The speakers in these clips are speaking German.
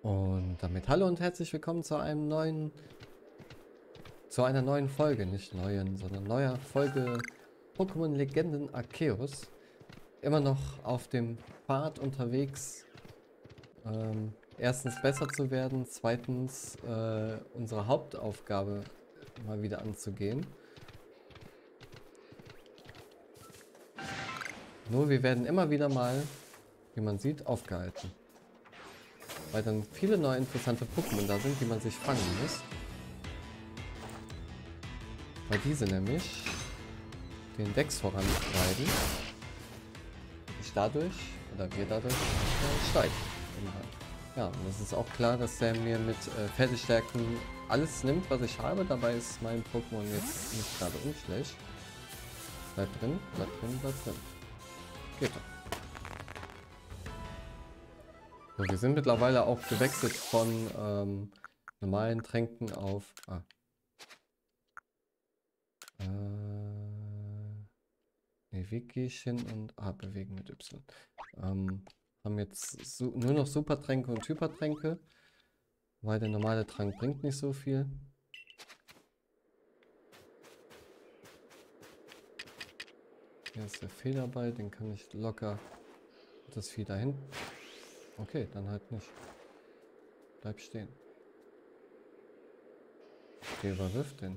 Und damit hallo und herzlich willkommen zu einer neuen Folge, nicht neuen, sondern neuer Folge Pokémon Legenden Arceus. Immer noch auf dem Pfad unterwegs, erstens besser zu werden, zweitens unsere Hauptaufgabe mal wieder anzugehen. Nur wir werden immer wieder mal, wie man sieht, aufgehalten. Weil dann viele neue interessante Pokémon da sind, die man sich fangen muss. Weil diese nämlich den Dex vorantreiben. Ich dadurch, oder wir dadurch, steigen. Ja, und es ist auch klar, dass der mir mit Pferdestärken alles nimmt, was ich habe. Dabei ist mein Pokémon jetzt nicht gerade unschlecht. Bleib drin, bleib drin, bleib drin. Geht doch. So, wir sind mittlerweile auch gewechselt von normalen Tränken auf... wie gehe ich hin und bewegen mit Y. Haben jetzt nur noch Supertränke und Hypertränke, weil der normale Trank bringt nicht so viel. Hier ist der Federball, den kann ich locker das Vieh dahin. Okay, dann halt nicht. Bleib stehen. Der überwirft den.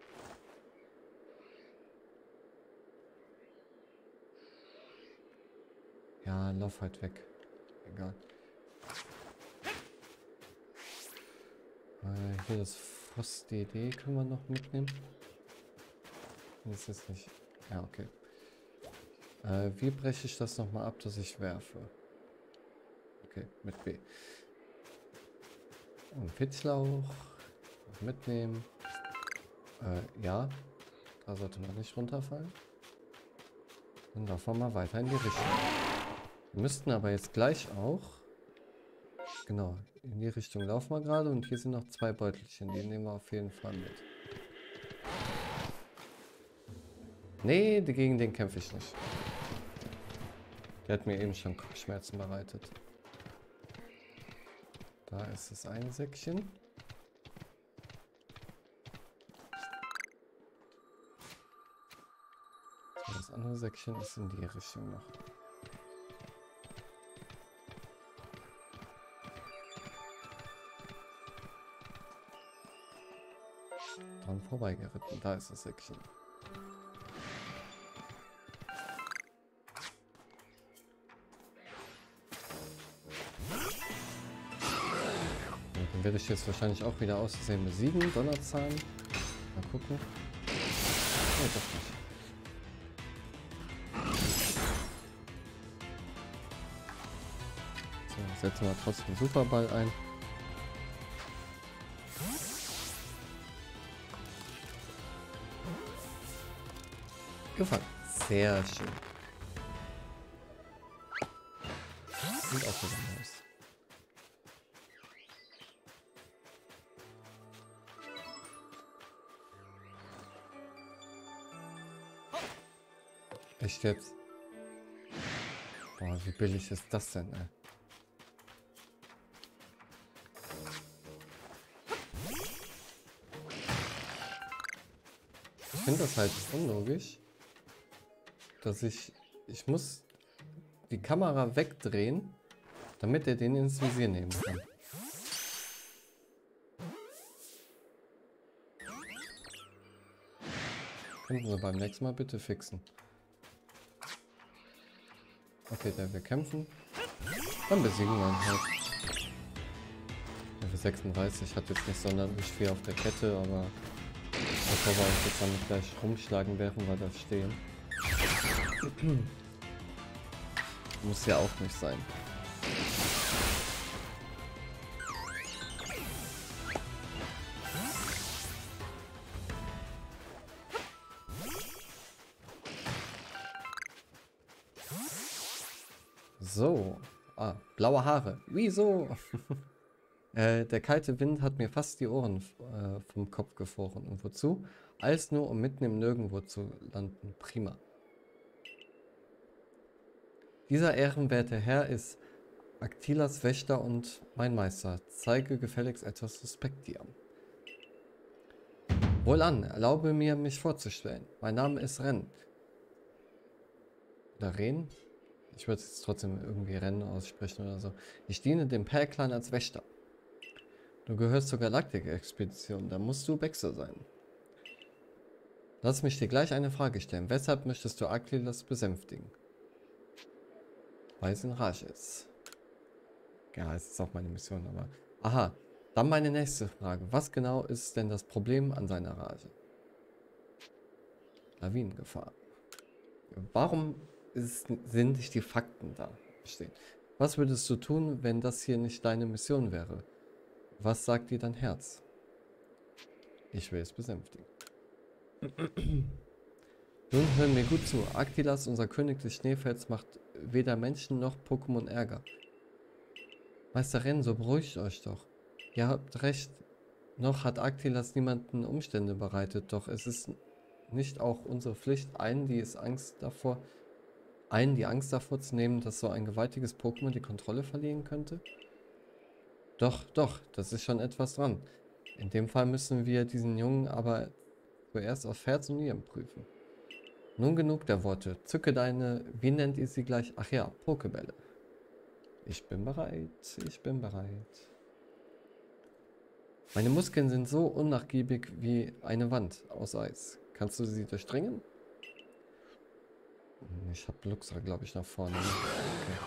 Ja, lauf halt weg. Egal. Hier das Frost-DD können wir noch mitnehmen. Das ist nicht... Ja, okay. Wie breche ich das nochmal ab, dass ich werfe? Okay, mit B. Und Fitzlauch mitnehmen. Ja, da sollte man nicht runterfallen. Dann laufen wir mal weiter in die Richtung. Wir müssten aber jetzt gleich auch... Genau, in die Richtung laufen wir gerade und hier sind noch zwei Beutelchen, die nehmen wir auf jeden Fall mit. Nee, gegen den kämpfe ich nicht. Der hat mir eben schon Kopfschmerzen bereitet. Da ist das eine Säckchen. So, das andere Säckchen ist in die Richtung noch. Dran vorbeigeritten, da ist das Säckchen. Werde ich jetzt wahrscheinlich auch wieder aus Versehen besiegen. Donnerzahn. Mal gucken. Nee, doch nicht. So, setzen wir trotzdem Superball ein. Gefangen. Sehr schön. Sieht auch wieder aus. Echt jetzt? Boah, wie billig ist das denn, ey? Ich finde das halt unlogisch, dass ich muss die Kamera wegdrehen, damit er den ins Visier nehmen kann. Könnten Sie beim nächsten Mal bitte fixen. Okay, der will kämpfen. Dann besiegen wir ihn halt. Level 36 hat jetzt nicht sonderlich viel auf der Kette, aber bevor wir uns jetzt damit gleich rumschlagen, während wir da stehen. Muss ja auch nicht sein. So. Blaue Haare. Wieso? Der kalte Wind hat mir fast die Ohren vom Kopf gefroren. Und wozu? Alles nur, um mitten im Nirgendwo zu landen. Prima. Dieser ehrenwerte Herr ist Aktilas Wächter und mein Meister, zeige gefälligst etwas Respekt dir. Wohlan, erlaube mir, mich vorzustellen. Mein Name ist Ren. Oder Ren? Ich würde es trotzdem irgendwie Ren aussprechen oder so. Ich diene dem Perl-Clan als Wächter. Du gehörst zur Galaktik-Expedition, da musst du Wechsel sein. Lass mich dir gleich eine Frage stellen. Weshalb möchtest du Aktilas besänftigen? Weil es in Rage ist. Ja, es ist auch meine Mission, aber... Aha, dann meine nächste Frage. Was genau ist denn das Problem an seiner Rage? Lawinengefahr. Warum sind nicht die Fakten da stehen? Was würdest du tun, wenn das hier nicht deine Mission wäre? Was sagt dir dein Herz? Ich will es besänftigen. Nun hören mir gut zu. Aktilas, unser König des Schneefelds, macht weder Menschen noch Pokémon Ärger. Meister Ren, so beruhigt euch doch. Ihr habt recht. Noch hat Aktilas niemanden Umstände bereitet, doch es ist nicht auch unsere Pflicht, die Angst davor zu nehmen, dass so ein gewaltiges Pokémon die Kontrolle verlieren könnte? Doch, das ist schon etwas dran. In dem Fall müssen wir diesen Jungen aber zuerst auf Herz und Nieren prüfen. Nun genug der Worte. Zücke deine, wie nennt ihr sie gleich? Ach ja, Pokebälle. Ich bin bereit, ich bin bereit. Meine Muskeln sind so unnachgiebig wie eine Wand aus Eis. Kannst du sie durchdringen? Ich habe Luxra, glaube ich, nach vorne. Okay.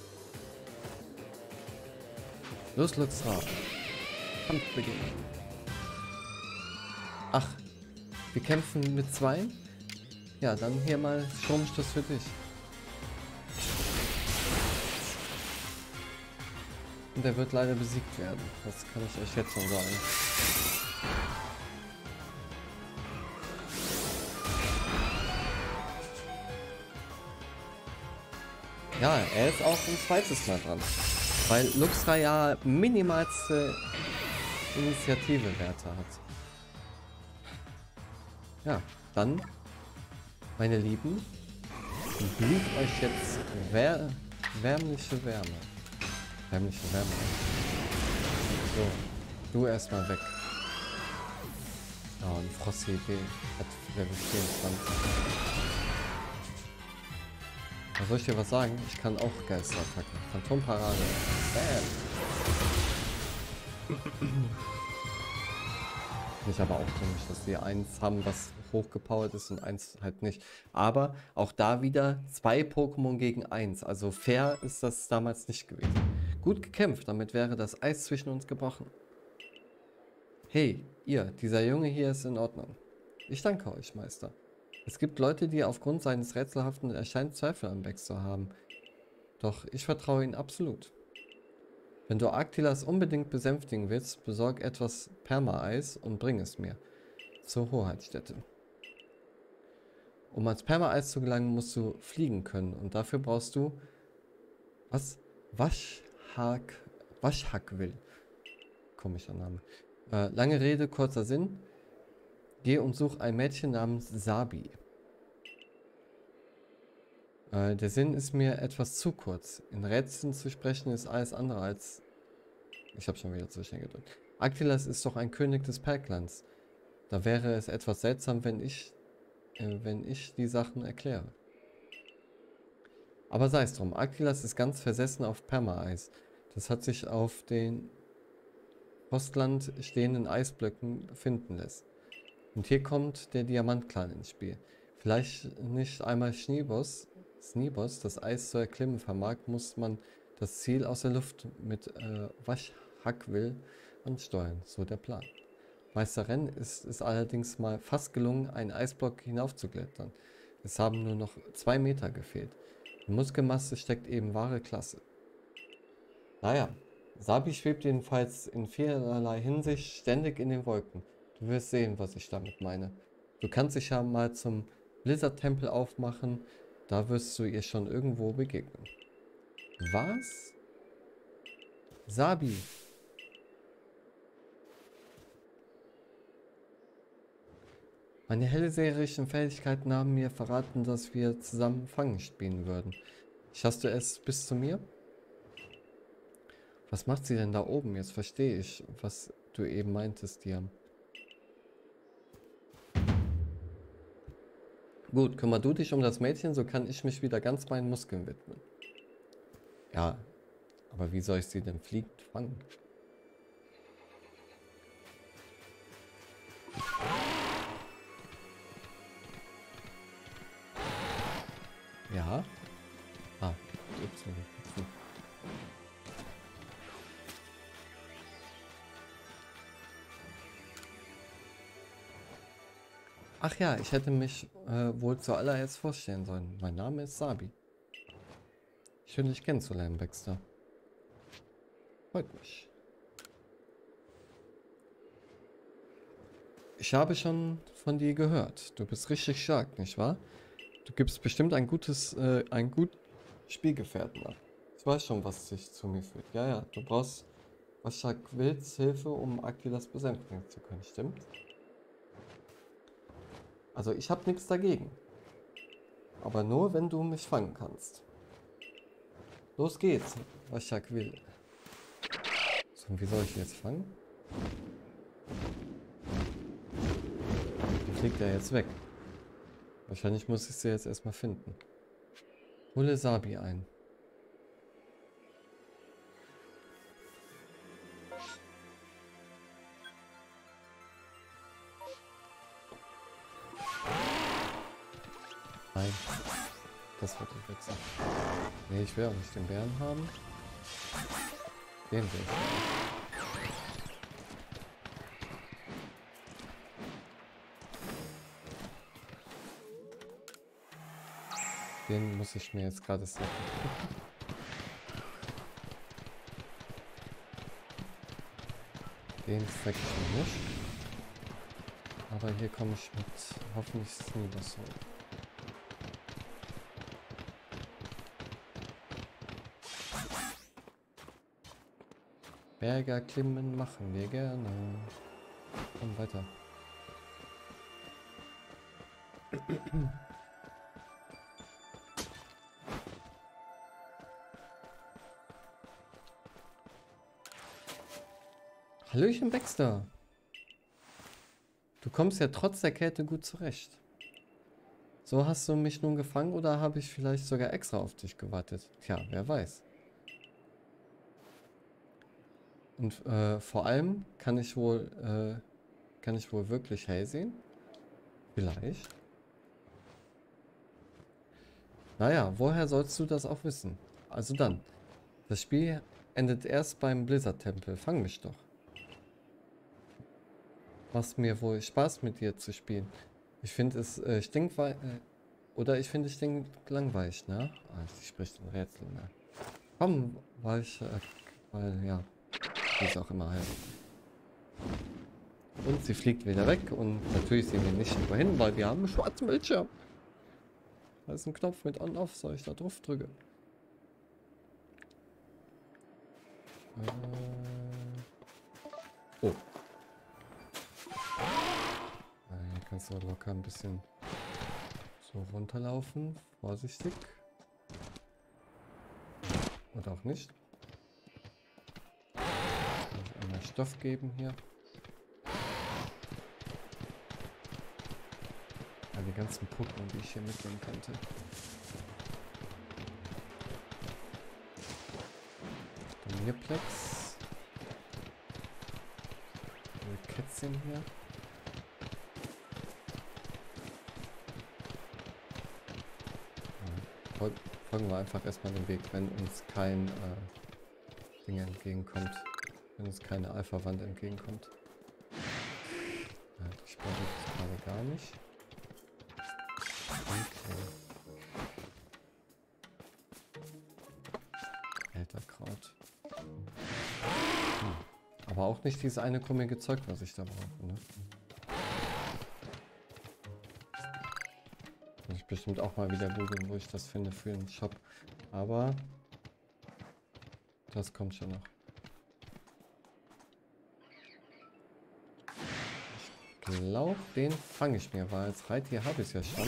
Los, Luxra. Kampf beginnen. Ach, wir kämpfen mit zwei? Ja, dann hier mal Stromstoß für dich. Und der wird leider besiegt werden. Das kann ich euch jetzt schon sagen. Ja, er ist auch ein zweites Mal dran. Weil Luxra ja minimalste Initiative-Werte hat. Ja, dann, meine Lieben, blüht euch jetzt wärmliche Wärme. Wärmliche Wärme. So, du erstmal weg. Oh, und Frosty hat Level 24. Da soll ich dir was sagen? Ich kann auch Geisterattacken. Phantomparade. Nicht aber auch komisch, dass die eins haben, was hochgepowert ist und eins halt nicht. Aber auch da wieder 2 Pokémon gegen 1. Also fair ist das damals nicht gewesen. Gut gekämpft, damit wäre das Eis zwischen uns gebrochen. Hey, ihr, dieser Junge hier ist in Ordnung. Ich danke euch, Meister. Es gibt Leute, die aufgrund seines rätselhaften Erscheinens Zweifel am Wechsel haben. Doch ich vertraue ihnen absolut. Wenn du Aktilas unbedingt besänftigen willst, besorg etwas Perma-Eis und bring es mir zur Hoheitsstätte. Um ans Perma-Eis zu gelangen, musst du fliegen können und dafür brauchst du... Was? Waschhackwill. Komischer Name. Lange Rede, kurzer Sinn. Geh und such ein Mädchen namens Sabi. Der Sinn ist mir etwas zu kurz. In Rätseln zu sprechen ist alles andere als... Ich habe schon wieder zu schnell gedrückt. Aktilas ist doch ein König des Perlclans. Da wäre es etwas seltsam, wenn ich die Sachen erkläre. Aber sei es drum. Aktilas ist ganz versessen auf Perma-Eis. Das hat sich auf den Postland stehenden Eisblöcken finden lässt. Und hier kommt der Diamantclan ins Spiel. Vielleicht nicht einmal Schneeboss, das Eis zu erklimmen vermag, muss man das Ziel aus der Luft mit Waschhackwill ansteuern, so der Plan. Meister Ren ist es allerdings mal fast gelungen, einen Eisblock hinaufzuklettern. Es haben nur noch 2 Meter gefehlt. Die Muskelmasse steckt eben wahre Klasse. Naja, Sabi schwebt jedenfalls in vielerlei Hinsicht ständig in den Wolken. Du wirst sehen, was ich damit meine. Du kannst dich ja mal zum Blizzard-Tempel aufmachen, da wirst du ihr schon irgendwo begegnen. Was? Sabi. Meine hellseherischen Fähigkeiten haben mir verraten, dass wir zusammen Fangen spielen würden. Schaffst du es bis zu mir? Was macht sie denn da oben? Jetzt verstehe ich, was du eben meintest, Diam. Gut, kümmer du dich um das Mädchen, so kann ich mich wieder ganz meinen Muskeln widmen. Ja, aber wie soll ich sie denn fliegend fangen? Ja. Ah, Y. Ach ja, ich hätte mich wohl zuallererst vorstellen sollen. Mein Name ist Sabi. Schön, dich kennenzulernen, Baxter. Freut mich. Ich habe schon von dir gehört. Du bist richtig stark, nicht wahr? Du gibst bestimmt einen guten Spielgefährten ab. Ich weiß schon, was dich zu mir führt. Ja, ja, du brauchst Washakwils Hilfe, um Aquilas besänftigen zu können, stimmt? Also ich habe nichts dagegen. Aber nur, wenn du mich fangen kannst. Los geht's, Washakwil. So, wie soll ich ihn jetzt fangen? Die fliegt ja jetzt weg. Wahrscheinlich muss ich sie jetzt erstmal finden. Hole Sabi ein. Nein. Das wird nicht wechseln. Nee, ich will auch nicht den Bären haben. Den will ich haben. Den muss ich mir jetzt gerade setzen. Den zeige ich mir nicht. Aber hier komme ich mit hoffentlich Sneedersoul. Berger klimmen machen wir gerne. Komm weiter. Hallöchen Baxter. Du kommst ja trotz der Kälte gut zurecht. So hast du mich nun gefangen oder habe ich vielleicht sogar extra auf dich gewartet? Tja, wer weiß. Und vor allem kann ich wohl wirklich hell sehen? Vielleicht. Naja, woher sollst du das auch wissen? Also dann, das Spiel endet erst beim Blizzard-Tempel. Fang mich doch. Macht mir wohl Spaß mit dir zu spielen. Ich finde es oder ich finde es stinklangweilig, ne? Ah, sie spricht ein Rätsel, ne? Komm, weil ja, wie es auch immer heißt. Und sie fliegt wieder weg und natürlich sehen wir nicht wohin, weil wir haben einen schwarzen Bildschirm. Da ist ein Knopf mit On-Off, soll ich da drauf drücken? Oh. Hier kannst du locker ein bisschen so runterlaufen. Vorsichtig. Oder auch nicht. Muss ich einmal Stoff geben hier. Ja, die ganzen Pokémon, die ich hier mitnehmen könnte. Mirplex. Kätzchen hier. Folgen wir einfach erstmal den Weg, wenn uns kein Ding entgegenkommt. Wenn uns keine Alpha-Wand entgegenkommt. Ja, ich brauche das gerade gar nicht. Okay. Elterkraut. Aber auch nicht dieses eine komische Zeug, was ich da brauche, ne? Muss ich bestimmt auch mal wieder googeln, wo ich das finde für einen Shop. Aber das kommt schon noch. Ich glaube, den fange ich mir, weil als Reittier habe ich es ja schon.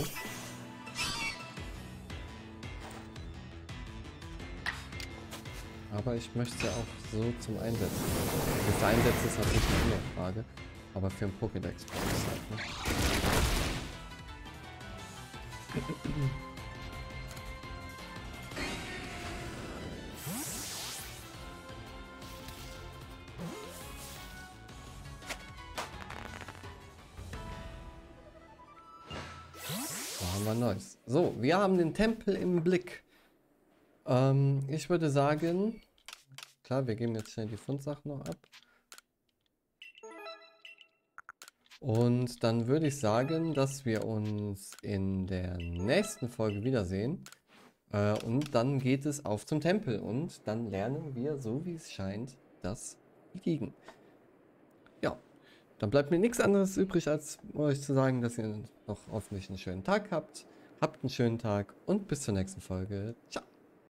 Aber ich möchte es ja auch so zum Einsetzen. Wie es einsetzt, ist natürlich eine andere Frage. Aber für einen Pokédex brauche ich es halt, ne? Da haben wir Neues. So, wir haben den Tempel im Blick. Ich würde sagen, klar, wir geben jetzt schnell die Fundsachen noch ab. Und dann würde ich sagen, dass wir uns in der nächsten Folge wiedersehen. Und dann geht es auf zum Tempel. Und dann lernen wir, so wie es scheint, das Fliegen. Ja, dann bleibt mir nichts anderes übrig, als euch zu sagen, dass ihr noch hoffentlich einen schönen Tag habt. Habt einen schönen Tag und bis zur nächsten Folge. Ciao.